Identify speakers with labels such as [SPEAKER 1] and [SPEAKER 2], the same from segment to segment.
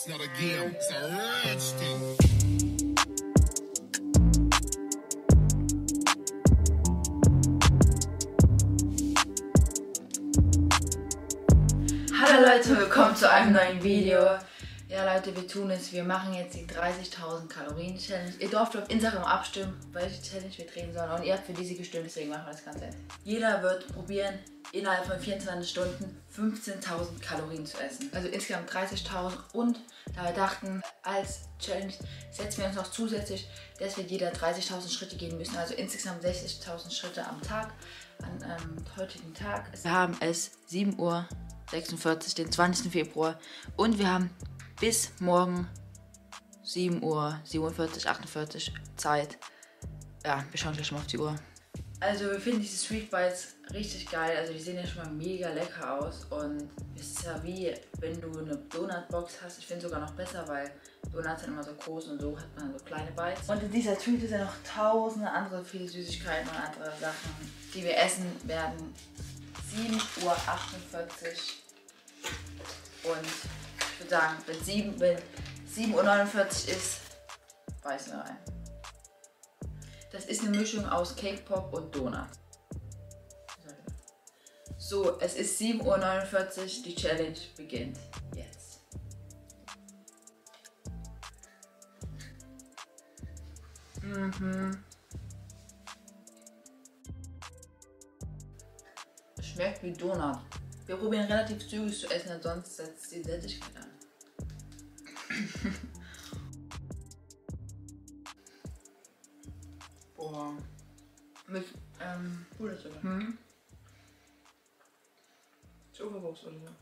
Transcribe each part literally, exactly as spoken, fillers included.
[SPEAKER 1] It's not a game, it's a rich thing.
[SPEAKER 2] Hallo Leute, willkommen zu einem neuen Video. Ja Leute, wir tun es. Wir machen jetzt die dreißigtausend Kalorien Challenge. Ihr dürft auf Instagram abstimmen, welche Challenge wir drehen sollen. Und ihr habt für diese gestimmt, deswegen machen wir das Ganze jetzt. Jeder wird probieren, innerhalb von vierundzwanzig Stunden fünfzehntausend Kalorien zu essen. Also insgesamt dreißigtausend. Und da wir dachten, als Challenge setzen wir uns noch zusätzlich, dass wir jeder dreißigtausend Schritte gehen müssen. Also insgesamt sechzigtausend Schritte am Tag, an ähm, heutigen Tag. Wir haben es sieben Uhr sechsundvierzig, den zwanzigsten Februar. Und wir haben bis morgen sieben Uhr siebenundvierzig, achtundvierzig Zeit. Ja, wir schauen gleich mal auf die Uhr. Also wir finden diese Sweet Bites richtig geil. Also die sehen ja schon mal mega lecker aus. Und es ist ja wie, wenn du eine Donutbox hast. Ich finde sogar noch besser, weil Donuts sind immer so groß und so hat man so kleine Bites. Und in dieser Tüte sind noch tausende andere viele Süßigkeiten und andere Sachen, die wir essen werden. sieben Uhr achtundvierzig. Und ich würde sagen, wenn sieben, wenn sieben Uhr neunundvierzig ist, beißen wir rein. Das ist eine Mischung aus Cake Pop und Donut. So, es ist sieben Uhr neunundvierzig, die Challenge beginnt jetzt. Mhm. Schmeckt wie Donut. Wir probieren relativ zügig zu essen, sonst setzt die Sättigkeit an. Boah. Mit ähm, Puderzucker. Hm? Zuckerwurst oder so.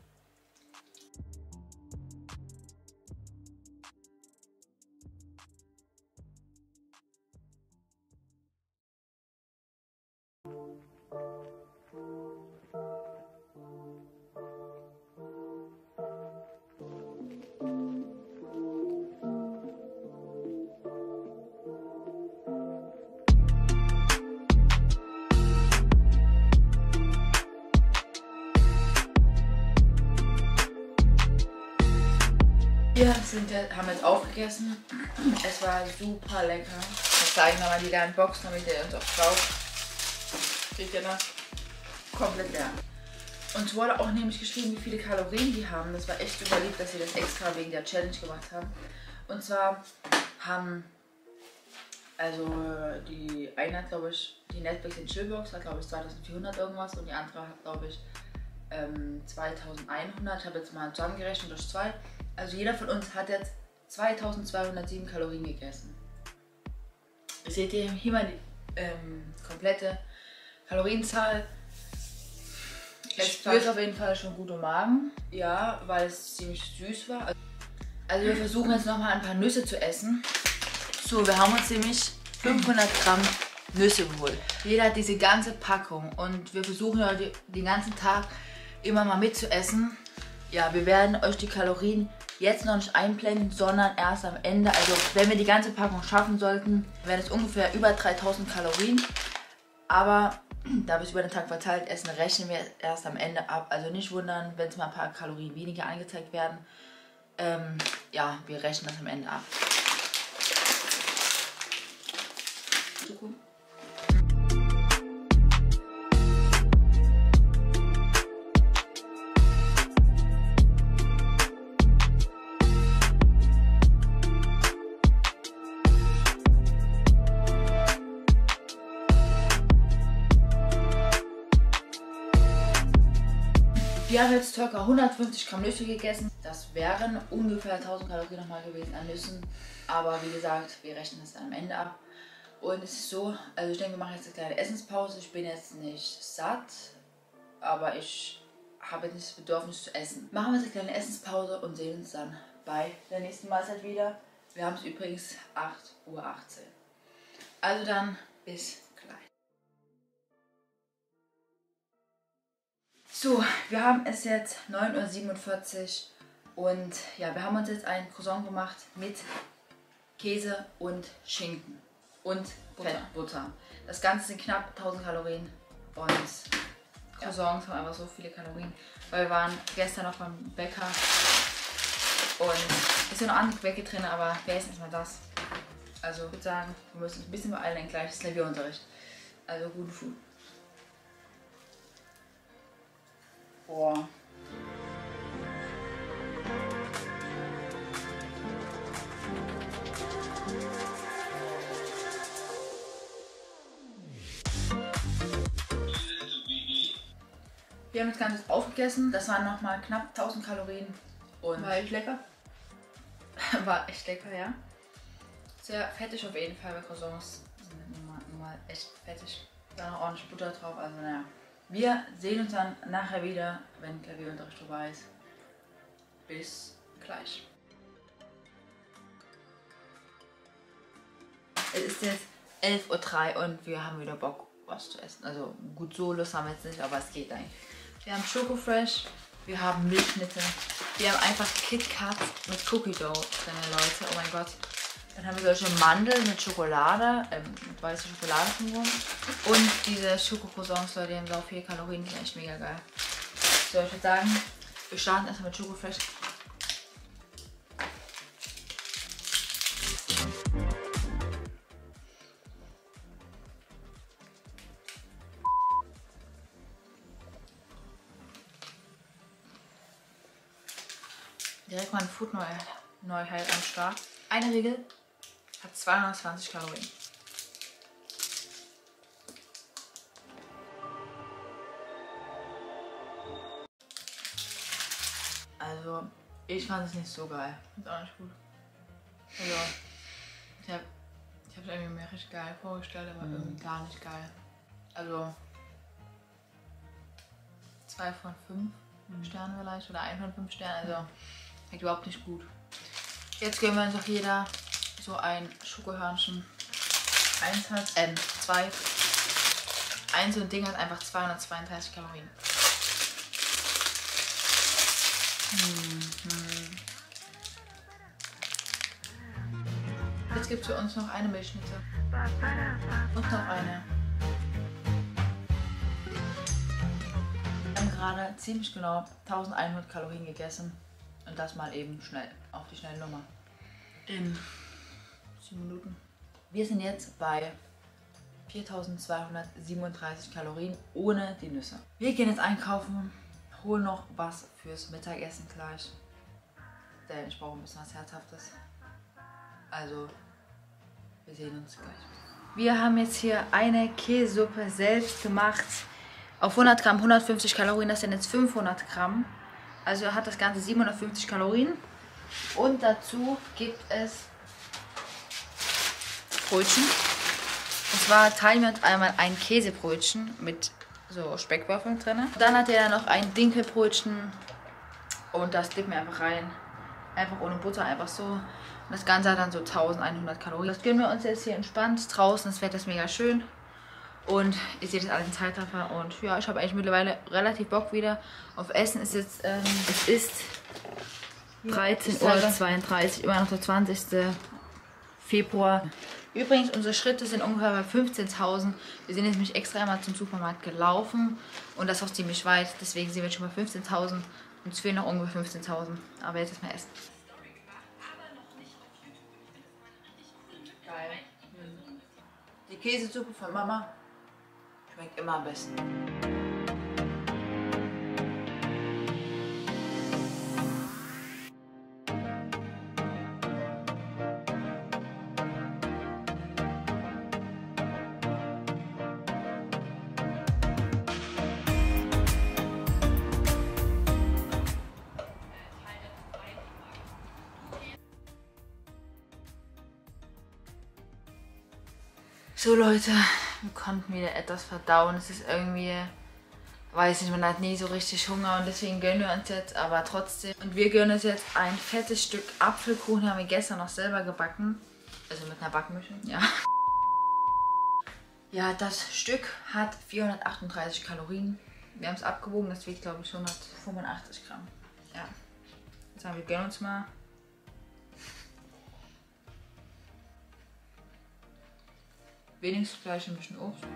[SPEAKER 2] Wir sind jetzt, haben jetzt aufgegessen. Es war super lecker. Wir zeigen nochmal die leeren Box, damit ihr uns auch schaut. Seht ihr das? Komplett leer. Uns wurde auch nämlich geschrieben, wie viele Kalorien die haben. Das war echt super lieb, dass sie das extra wegen der Challenge gemacht haben. Und zwar haben, also die eine hat, glaube ich, die Netflix in Chillbox hat, glaube ich, zweitausendvierhundert irgendwas und die andere hat, glaube ich, ähm, zweitausendeinhundert. Ich habe jetzt mal zusammengerechnet durch zwei. Also jeder von uns hat jetzt zweitausendzweihundertsieben Kalorien gegessen. Seht ihr hier mal die ähm, komplette Kalorienzahl. Es spürt auf jeden Fall schon gut im Magen. Ja, weil es ziemlich süß war. Also wir versuchen jetzt nochmal ein paar Nüsse zu essen. So, wir haben uns nämlich fünfhundert Gramm Nüsse geholt. Jeder hat diese ganze Packung und wir versuchen ja die, den ganzen Tag immer mal mitzuessen. Ja, wir werden euch die Kalorien jetzt noch nicht einblenden, sondern erst am Ende. Also wenn wir die ganze Packung schaffen sollten, wären es ungefähr über dreitausend Kalorien. Aber da wir es über den Tag verteilt essen, rechnen wir erst am Ende ab. Also nicht wundern, wenn es mal ein paar Kalorien weniger angezeigt werden. Ähm, ja, wir rechnen das am Ende ab. Wir haben jetzt ca. hundertfünfzig Gramm Nüsse gegessen. Das wären ungefähr tausend Kalorien nochmal gewesen an Nüssen. Aber wie gesagt, wir rechnen das dann am Ende ab. Und es ist so, also ich denke, wir machen jetzt eine kleine Essenspause. Ich bin jetzt nicht satt, aber ich habe jetzt nicht das Bedürfnis zu essen. Machen wir jetzt eine kleine Essenspause und sehen uns dann bei der nächsten Mahlzeit wieder. Wir haben es übrigens acht Uhr achtzehn. Also dann, bis gleich. So, wir haben es jetzt neun Uhr siebenundvierzig und ja, wir haben uns jetzt ein Croissant gemacht mit Käse und Schinken und Butter. Fettbutter. Das Ganze sind knapp tausend Kalorien und Croissants ja. haben einfach so viele Kalorien, weil wir waren gestern noch beim Bäcker Und es sind noch andere Gebäcke drin, aber wir essen erstmal das. Also ich würde sagen, wir müssen uns ein bisschen beeilen, denn gleich ist Klavierunterricht. Also guten Food. Boah. Wir haben das Ganze aufgegessen. Das waren nochmal knapp tausend Kalorien. Und war echt lecker. War echt lecker, ja. Sehr fettig auf jeden Fall, weil Croissants sind nun mal, nun mal echt fettig. Da noch ordentlich Butter drauf, also naja. Wir sehen uns dann nachher wieder, wenn Klavierunterricht vorbei ist. Bis gleich. Es ist jetzt elf Uhr drei und wir haben wieder Bock, was zu essen. Also gut, so Lust haben wir jetzt nicht, aber es geht eigentlich. Wir haben Schokofresh, wir haben Milchschnitte, wir haben einfach KitKat mit Cookie Dough drin, Leute. Oh mein Gott. Dann haben wir solche Mandeln mit Schokolade, ähm, mit weißer Schokolade drumherum. Und diese Schokocroissants, Leute, die haben so viel Kalorien, die sind echt mega geil. So, ich würde sagen, wir starten erstmal mit Schokofresh. Direkt mal eine Food-Neuheit am Start. Eine Riegel hat zweihundertzwanzig Kalorien. Also, ich fand es nicht so geil. Ist auch nicht gut. Also, ich habe ich es irgendwie mir richtig geil vorgestellt, aber mhm. irgendwie gar nicht geil. Also, zwei von fünf mhm. Sternen vielleicht oder ein von fünf Sternen. Also, schmeckt überhaupt nicht gut. Jetzt gönnen wir uns auch jeder so ein Schokohörnchen. Eins hat, ähm, zwei. Ein so ein Ding hat einfach zweihundertzweiunddreißig Kalorien. Mhm. Jetzt gibt es für uns noch eine Milchschnitte. Und noch eine. Wir haben gerade ziemlich genau eintausendeinhundert Kalorien gegessen. Und das mal eben schnell, auf die schnelle Nummer. In sieben Minuten. Wir sind jetzt bei viertausendzweihundertsiebenunddreißig Kalorien ohne die Nüsse. Wir gehen jetzt einkaufen, holen noch was fürs Mittagessen gleich. Denn ich brauche ein bisschen was Herzhaftes. Also, wir sehen uns gleich. Wir haben jetzt hier eine Käsesuppe selbst gemacht. Auf hundert Gramm hundertfünfzig Kalorien, das sind jetzt fünfhundert Gramm. Also hat das Ganze siebenhundertfünfzig Kalorien. Und dazu gibt es Brötchen. Und zwar teilen wir uns einmal ein Käsebrötchen mit so Speckwaffeln drin. Dann hat er noch ein Dinkelbrötchen. Und das dippen wir einfach rein. Einfach ohne Butter, einfach so. Und das Ganze hat dann so eintausendeinhundert Kalorien. Das gönnen wir uns jetzt hier entspannt draußen. Das Wetter ist mega schön. Und ihr seht jetzt alle den Zeitraffer und ja, ich habe eigentlich mittlerweile relativ Bock wieder auf Essen. Es ist jetzt, ähm, es ist dreizehn Uhr zweiunddreißig, immer noch der zwanzigste Februar. Übrigens, unsere Schritte sind ungefähr bei fünfzehntausend. Wir sind jetzt nämlich extra einmal zum Supermarkt gelaufen und das auch ziemlich weit. Deswegen sind wir jetzt schon bei fünfzehntausend und es fehlen noch ungefähr fünfzehntausend. Aber jetzt erstmal essen. Geil. Die Käsesuppe von Mama schmeckt immer am besten. So Leute, wir konnten wieder etwas verdauen. Es ist irgendwie, weiß nicht, man hat nie so richtig Hunger und deswegen gönnen wir uns jetzt, aber trotzdem. Und wir gönnen uns jetzt ein fettes Stück Apfelkuchen, haben wir gestern noch selber gebacken. Also mit einer Backmischung, ja. Ja, das Stück hat vierhundertachtunddreißig Kalorien. Wir haben es abgewogen, das wiegt glaube ich hundertfünfundachtzig Gramm. Ja. Jetzt sagen wir, gönnen uns mal. Wenigstens gleich ein bisschen Obst.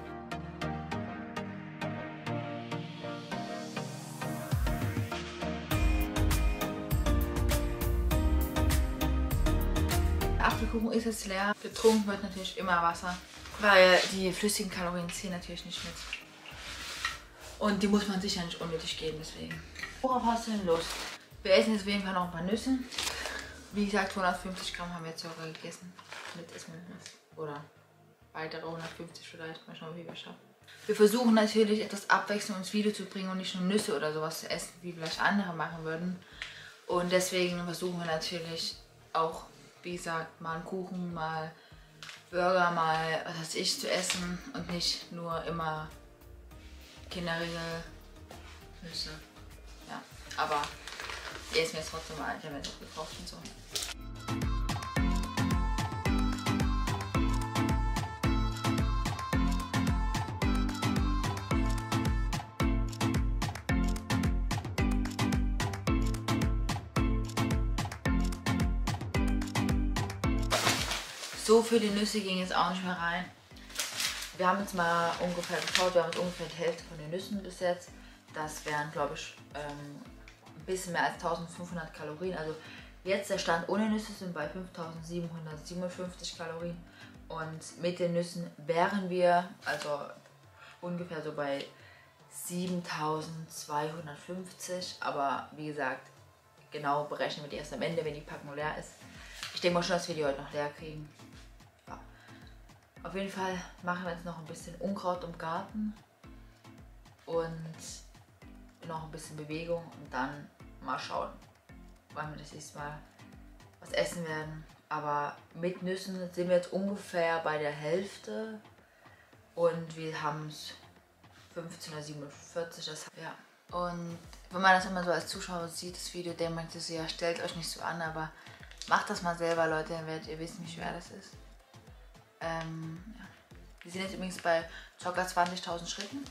[SPEAKER 2] Kuchen ist jetzt leer. Getrunken wird natürlich immer Wasser, weil die flüssigen Kalorien ziehen natürlich nicht mit. Und die muss man sich ja nicht unnötig geben, deswegen. Worauf hast du denn Lust? Wir essen jetzt auf jeden Fall noch ein paar Nüsse. Wie gesagt, hundertfünfzig Gramm haben wir jetzt sogar gegessen. Mit Essennuss. Oder weitere hundertfünfzig vielleicht. Mal schauen, wie wir schaffen. Wir versuchen natürlich etwas Abwechslung ins Video zu bringen und nicht nur Nüsse oder sowas zu essen, wie vielleicht andere machen würden. Und deswegen versuchen wir natürlich auch, wie gesagt, mal einen Kuchen, mal Burger, mal was weiß ich zu essen und nicht nur immer Kinderriegel, Nüsse. Ja, aber ich esse mir jetzt trotzdem mal, ich habe mir das auch gekauft und so. So viele Nüsse gingen jetzt auch nicht mehr rein. Wir haben jetzt mal ungefähr geschaut, wir haben jetzt ungefähr die Hälfte von den Nüssen bis jetzt. Das wären, glaube ich, ähm, ein bisschen mehr als eintausendfünfhundert Kalorien. Also jetzt der Stand ohne Nüsse sind bei fünftausendsiebenhundertsiebenundfünfzig Kalorien. Und mit den Nüssen wären wir also ungefähr so bei siebentausendzweihundertfünfzig. Aber wie gesagt, genau berechnen wir die erst am Ende, wenn die Packung leer ist. Ich denke mal schon, dass wir die heute noch leer kriegen. Ja. Auf jeden Fall machen wir jetzt noch ein bisschen Unkraut im Garten und noch ein bisschen Bewegung und dann mal schauen, wann wir das nächste Mal was essen werden. Aber mit Nüssen sind wir jetzt ungefähr bei der Hälfte und wir haben es fünfzehn Uhr siebenundvierzig. Das, ja. Und wenn man das immer so als Zuschauer sieht, das Video, der meint so, ja, stellt euch nicht so an, aber macht das mal selber, Leute, dann werdet ihr wissen, wie schwer das ist. Ähm, ja. Wir sind jetzt übrigens bei ca. zwanzigtausend Schritten.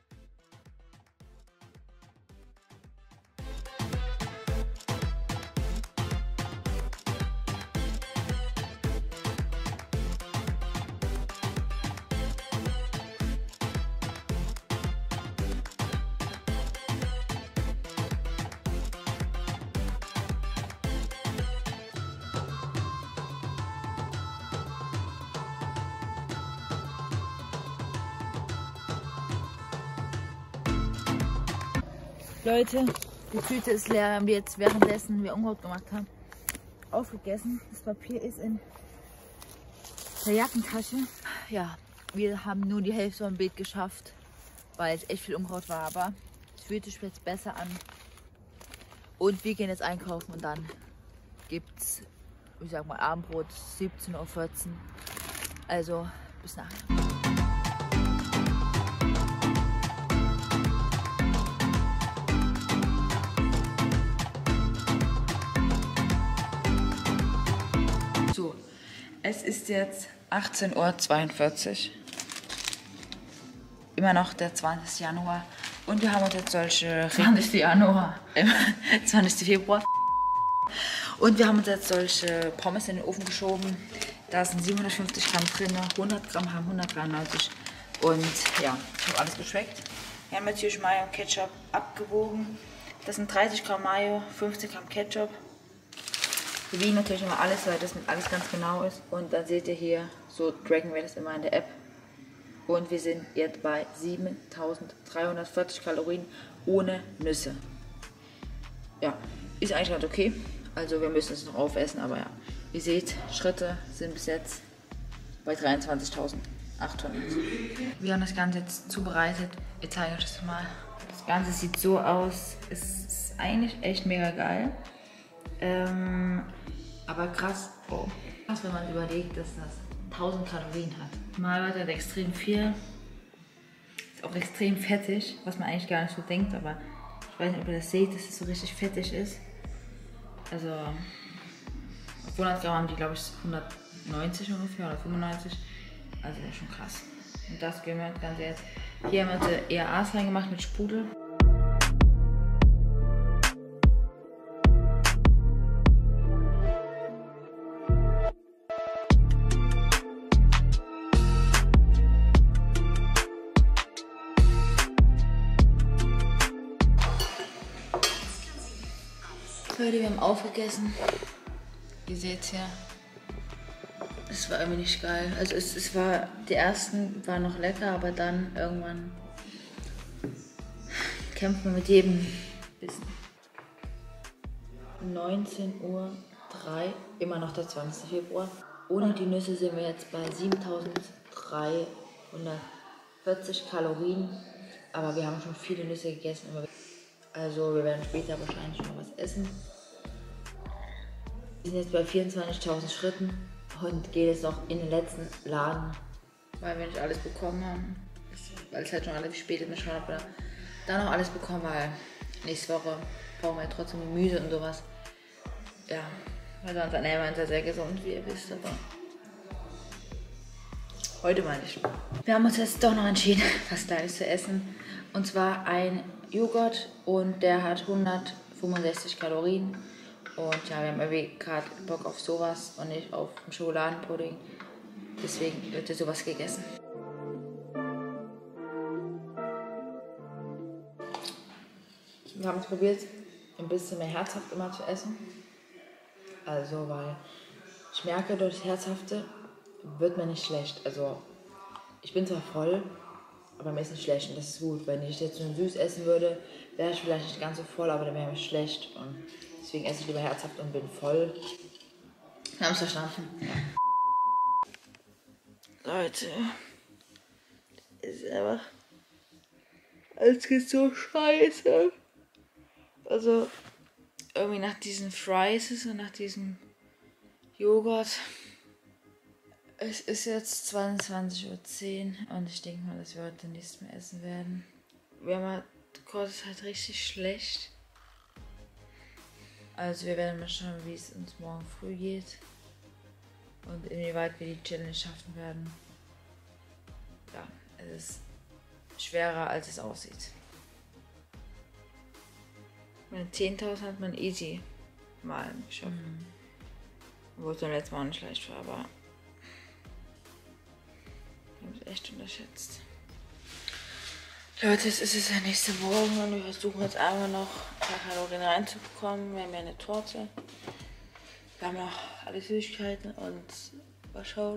[SPEAKER 2] Leute, die Tüte ist leer, haben wir jetzt währenddessen wir Unkraut gemacht haben, aufgegessen. Das Papier ist in der Jackentasche. Ja, wir haben nur die Hälfte vom Beet geschafft, weil es echt viel Unkraut war, aber es fühlt sich jetzt besser an. Und wir gehen jetzt einkaufen und dann gibt's, ich sag mal, Abendbrot, siebzehn Uhr vierzehn. Also bis nachher. So, es ist jetzt achtzehn Uhr zweiundvierzig. Immer noch der zwanzigste Januar. Und wir haben uns jetzt solche... zwanzigste Januar. zwanzigste Februar. Und wir haben uns jetzt solche Pommes in den Ofen geschoben. Da sind siebenhundertfünfzig Gramm drin, hundert Gramm haben hundertdreiundneunzig. Und ja, ich habe alles geschmeckt. Wir haben natürlich Mayo und Ketchup abgewogen. Das sind dreißig Gramm Mayo, fünfzig Gramm Ketchup. Wir wiegen natürlich immer alles, weil das mit alles ganz genau ist. Und dann seht ihr hier, so tracken wir das immer in der App. Und wir sind jetzt bei siebentausenddreihundertvierzig Kalorien ohne Nüsse. Ja, ist eigentlich ganz okay. Also wir müssen es noch aufessen, aber ja. Ihr seht, Schritte sind bis jetzt bei dreiundzwanzigtausendachthundert. Wir haben das Ganze jetzt zubereitet. Wir zeigen euch das mal. Das Ganze sieht so aus. Es ist eigentlich echt mega geil. Ähm, aber krass, oh. Krass, wenn man überlegt, dass das tausend Kalorien hat. Mahlweise hat extrem viel. Ist auch extrem fettig, was man eigentlich gar nicht so denkt, aber ich weiß nicht, ob ihr das seht, dass es so richtig fettig ist. Also auf hundert Gramm haben die, glaube ich, hundertneunzig ungefähr oder fünfundneunzig. Also das ist schon krass. Und das geben wir das Ganze jetzt. Hier haben wir E A As reingemacht mit Sprudel. Leute, wir haben aufgegessen. Ihr seht hier. Es war irgendwie nicht geil. Also es, es war, die ersten waren noch lecker, aber dann irgendwann kämpft man mit jedem bis neunzehn Uhr drei, immer noch der zwanzigste Februar. Ohne die Nüsse sind wir jetzt bei siebentausenddreihundertvierzig Kalorien, aber wir haben schon viele Nüsse gegessen. Also wir werden später wahrscheinlich noch was essen. Wir sind jetzt bei vierundzwanzigtausend Schritten und gehen jetzt noch in den letzten Laden, weil wir nicht alles bekommen haben. Weil es halt schon relativ spät ist, wir schauen, ob wir da noch alles bekommen, weil nächste Woche brauchen wir ja trotzdem Gemüse und sowas. Ja, weil sonst ernähren wir uns ja sehr gesund, wie ihr wisst, aber heute mal nicht. Wir haben uns jetzt doch noch entschieden, was Kleines zu essen. Und zwar ein Joghurt und der hat hundertfünfundsechzig Kalorien. Und ja, wir haben irgendwie gerade Bock auf sowas und nicht auf einen Schokoladenpudding. Deswegen wird hier sowas gegessen. Wir haben es probiert, ein bisschen mehr herzhaft immer zu essen. Also, weil ich merke, durch das Herzhafte wird mir nicht schlecht. Also, ich bin zwar voll, aber mir ist nicht schlecht und das ist gut. Wenn ich jetzt nur süß essen würde, wäre ich vielleicht nicht ganz so voll, aber dann wäre mir schlecht. Und deswegen esse ich lieber herzhaft und bin voll. Wir haben es verstanden. Leute, ist einfach, es geht so scheiße. Also, irgendwie nach diesen Fries und nach diesem Joghurt. Es ist jetzt zweiundzwanzig Uhr zehn und ich denke mal, dass wir heute nichts mehr essen werden. Wir haben halt, Gott ist halt richtig schlecht. Also wir werden mal schauen, wie es uns morgen früh geht. Und inwieweit wir die Challenge schaffen werden. Ja, es ist schwerer, als es aussieht. Meine zehntausend hat man easy mal geschafft. Mhm. Obwohl es beim letzten Mal auch nicht leicht war, aber ich habe es echt unterschätzt. Leute, es ist jetzt der nächste Morgen und wir versuchen jetzt einmal noch ein paar Kalorien reinzubekommen. Wir haben ja eine Torte. Wir haben noch alle Süßigkeiten und mal schauen.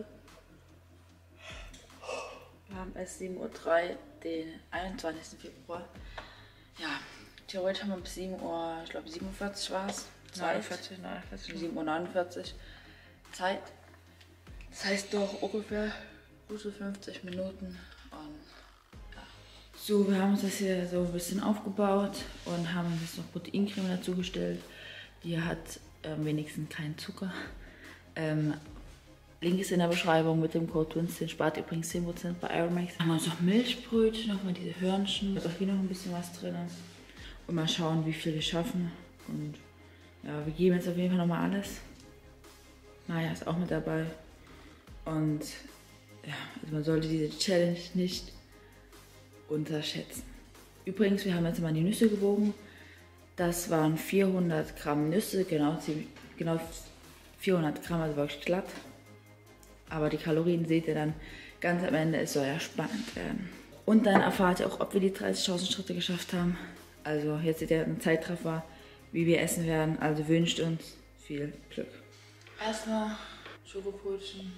[SPEAKER 2] Wir haben erst sieben Uhr drei, den einundzwanzigsten Februar. Ja, theoretisch haben wir bis sieben Uhr, ich glaube siebenundvierzig war es. neunundvierzig, neunundvierzig. sieben Uhr neunundvierzig Zeit. Das heißt doch ungefähr gute fünfzig Minuten. Und ja. So, wir haben uns das hier so ein bisschen aufgebaut und haben uns jetzt noch Proteincreme dazugestellt. Die hat ähm, wenigstens keinen Zucker. Ähm, Link ist in der Beschreibung mit dem Code Winston. Spart übrigens zehn Prozent bei Aeromax. Dann haben wir uns noch Milchbrötchen, nochmal diese Hörnchen. Da ist auch hier noch ein bisschen was drin. Und mal schauen, wie viel wir schaffen. Und ja, wir geben jetzt auf jeden Fall nochmal alles. Maja ist auch mit dabei. Und ja, also man sollte diese Challenge nicht unterschätzen. Übrigens, wir haben jetzt mal die Nüsse gewogen. Das waren vierhundert Gramm Nüsse, genau, genau vierhundert Gramm, also wirklich glatt. Aber die Kalorien seht ihr dann ganz am Ende. Es soll ja spannend werden. Und dann erfahrt ihr auch, ob wir die dreißigtausend Schritte geschafft haben. Also jetzt seht ihr einen Zeitraffer, wie wir essen werden. Also wünscht uns viel Glück. Erstmal Schokobrötchen.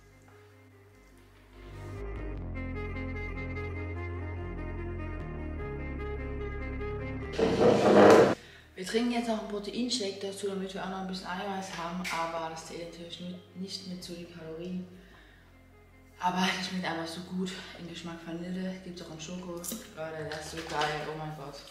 [SPEAKER 2] Wir trinken jetzt noch einen Proteinshake dazu, damit wir auch noch ein bisschen Eiweiß haben, aber das zählt natürlich nicht mit zu den Kalorien. Aber das schmeckt einfach so gut. Im Geschmack Vanille, gibt es auch einen Schoko. Leute, das ist so geil, oh mein Gott.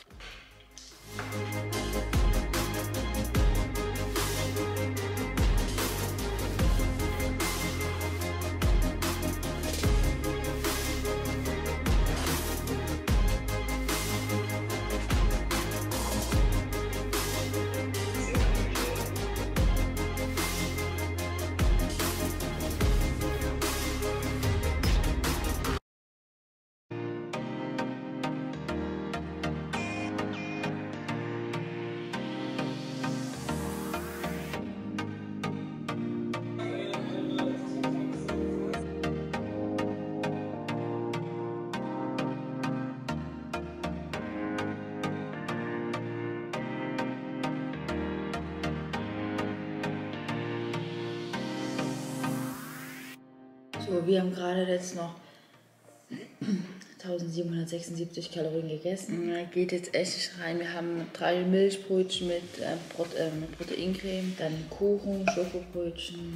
[SPEAKER 2] So, wir haben gerade jetzt noch eintausendsiebenhundertsechsundsiebzig Kalorien gegessen. Da geht jetzt echt rein. Wir haben drei Milchbrötchen mit, äh, Prote äh, mit Proteincreme, dann Kuchen, Schokobrötchen,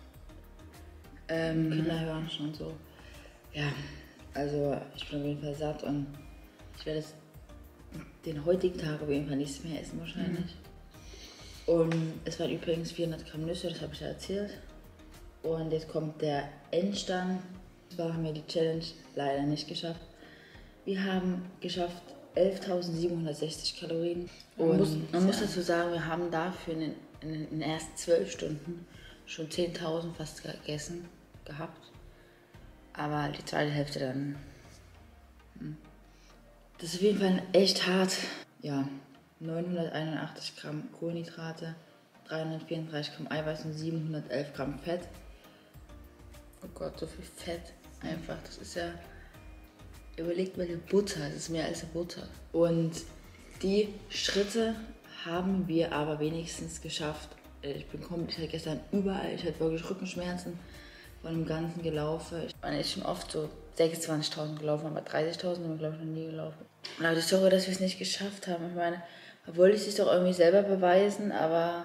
[SPEAKER 2] ähm, Kinderhörnchen und so. Ja, also ich bin auf jeden Fall satt und ich werde den heutigen Tag auf jeden Fall nichts mehr essen wahrscheinlich. Mhm. Und es waren übrigens vierhundert Gramm Nüsse, das habe ich ja erzählt. Und jetzt kommt der Endstand. Zwar haben wir die Challenge leider nicht geschafft. Wir haben geschafft elftausendsiebenhundertsechzig Kalorien. Und man muss, man muss dazu sagen, wir haben dafür in den, in den ersten zwölf Stunden schon zehntausend fast gegessen gehabt. Aber die zweite Hälfte dann. Hm. Das ist auf jeden Fall echt hart. Ja, neunhunderteinundachtzig Gramm Kohlenhydrate, dreihundertvierunddreißig Gramm Eiweiß und siebenhundertelf Gramm Fett. Oh Gott, so viel Fett. Einfach, das ist ja. Überlegt mal die Butter, das ist mehr als eine Butter. Und die Schritte haben wir aber wenigstens geschafft. Ich bin komplett, ich hatte gestern überall, ich hatte wirklich Rückenschmerzen von dem ganzen Gelaufen. Ich bin echt schon oft so sechsundzwanzigtausend gelaufen, aber dreißigtausend sind wir, glaube ich, noch nie gelaufen. Und aber sorry, dass wir es nicht geschafft haben. Ich meine, da wollte ich es doch irgendwie selber beweisen, aber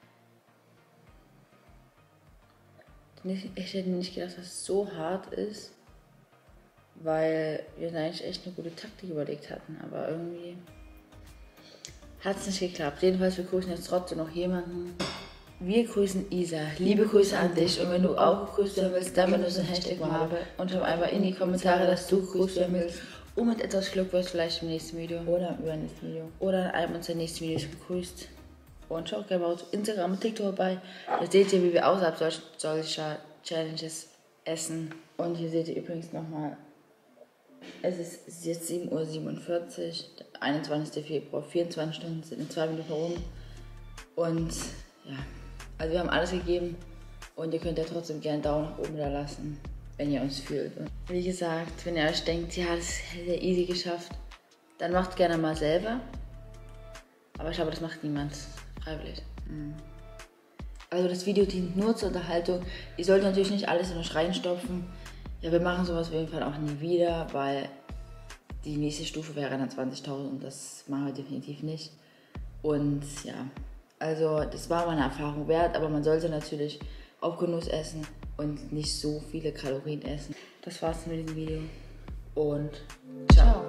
[SPEAKER 2] ich hätte nicht gedacht, dass es so hart ist, weil wir eigentlich echt eine gute Taktik überlegt hatten, aber irgendwie hat es nicht geklappt. Jedenfalls, wir grüßen jetzt trotzdem noch jemanden. Wir grüßen Isa. Liebe Grüße an dich. Und wenn du auch gegrüßt werden willst, dann benutze den Hashtag Marbe und schreib einfach in die Kommentare, dass du gegrüßt werden willst. Und mit etwas Glück wirst du vielleicht im nächsten Video oder im übernächsten Video oder in einem unserer nächsten Videos begrüßt. Und schaut gerne mal auf Instagram und TikTok vorbei. Da seht ihr, wie wir außerhalb solch, solcher Challenges essen. Und hier seht ihr übrigens nochmal, es ist jetzt sieben Uhr siebenundvierzig, der einundzwanzigster Februar, vierundzwanzig Stunden sind in zwei Minuten rum. Und ja, also wir haben alles gegeben und ihr könnt ja trotzdem gerne einen Daumen nach oben da lassen, wenn ihr uns fühlt. Und wie gesagt, wenn ihr euch denkt, ja, das hätte ihr easy geschafft, dann macht gerne mal selber. Aber ich glaube, das macht niemand freiwillig. Mhm. Also das Video dient nur zur Unterhaltung. Ihr sollt natürlich nicht alles in euch reinstopfen. Ja, wir machen sowas auf jeden Fall auch nie wieder, weil die nächste Stufe wäre dann zwanzigtausend und das machen wir definitiv nicht. Und ja, also das war meine Erfahrung wert, aber man sollte natürlich auf Genuss essen und nicht so viele Kalorien essen. Das war's mit diesem Video und ciao.